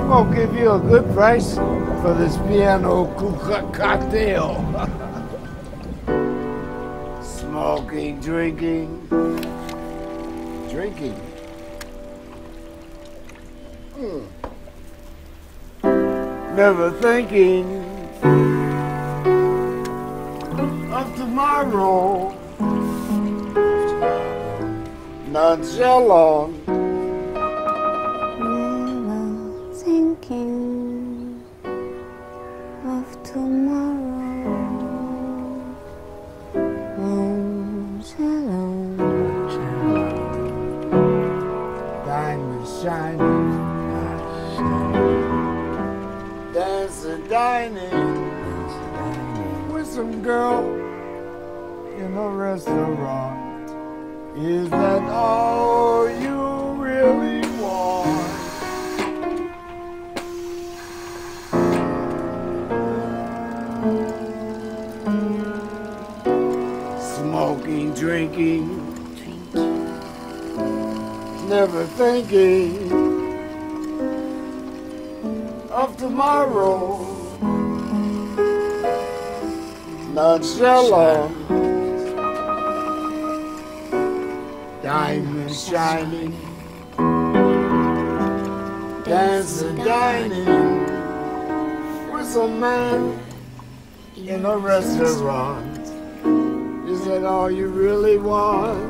gonna give you a good price for this piano cocktail. Smoking, drinking. Never thinking of tomorrow. Nonchalant. Never thinking of tomorrow. Nonchalant. Diamond shining. Dancing, dining with some girl in a restaurant. Is that all you really want? Smoking, drinking, never thinking of tomorrow. Nonchalant. Diamond shining, dancing, dining with some man in a restaurant. Is that all you really want?